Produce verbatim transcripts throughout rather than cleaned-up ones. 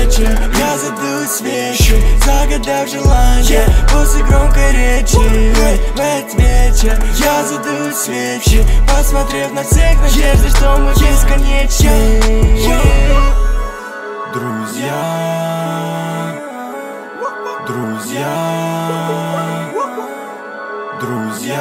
вечер я задую свечи, загадав желание после громкой речи. В этот вечер я задую свечи, посмотрев на всех надежды, что мы бесконечны. Друзья, друзья, друзья,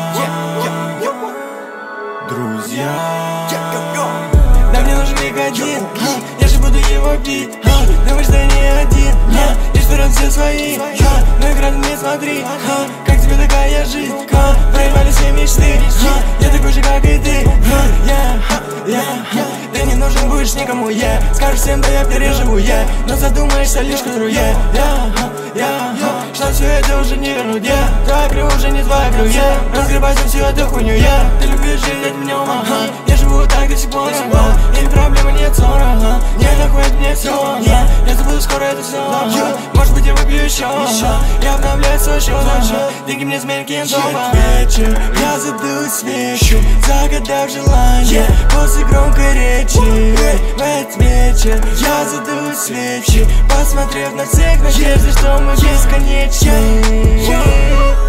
друзья. Да мне нужен лик один, я же буду его бить. Думаешь, что я не один, лишь вперед все свои. Но экран не смотри, как тебе такая жизнь? Проебали все мечты, я такой же, как и ты. Ты не нужен будешь никому, я скажешь всем, да я переживу, я но задумаешься лишь к утру, я что все это уже не вернуть, я твоя крыва уже не твоя крыва, я разгребайся всю эту хуйню, я ты любишь жить этим днем, ага. Я живу так до сих пор, ага. И проблемы нет ссора, ага. Не находит мне все, ага. Я забуду скоро это все, ага. Может быть я выпью еще, ага. Я обновляю свой счет, ага. Деньги мне сменят кентов, вечер я задую свечу, загадав желание после громкой речи. В этот вечер я задую свечи, посмотрев на всех надежды, что мы бесконечны.